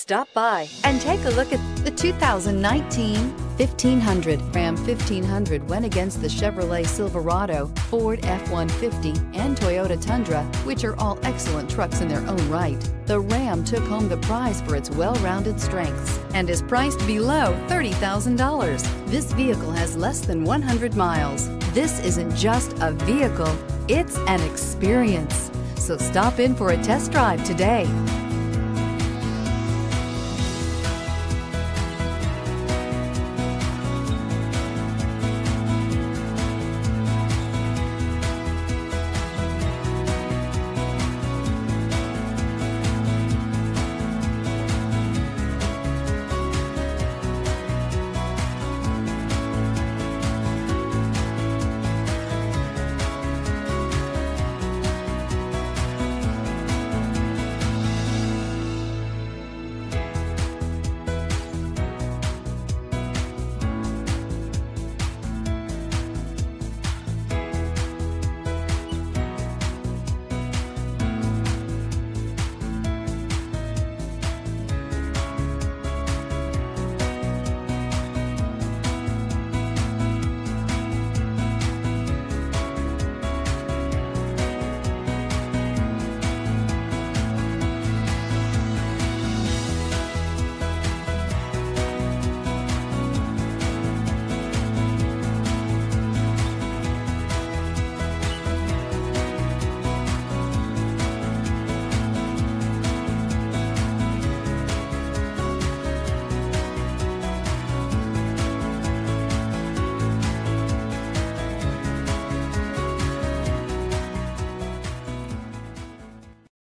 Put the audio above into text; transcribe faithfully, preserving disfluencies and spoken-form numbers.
Stop by and take a look at the two thousand nineteen fifteen hundred. Ram fifteen hundred went against the Chevrolet Silverado, Ford F one fifty, and Toyota Tundra, which are all excellent trucks in their own right. The Ram took home the prize for its well-rounded strengths and is priced below thirty thousand dollars. This vehicle has less than one hundred miles. This isn't just a vehicle, it's an experience. So stop in for a test drive today.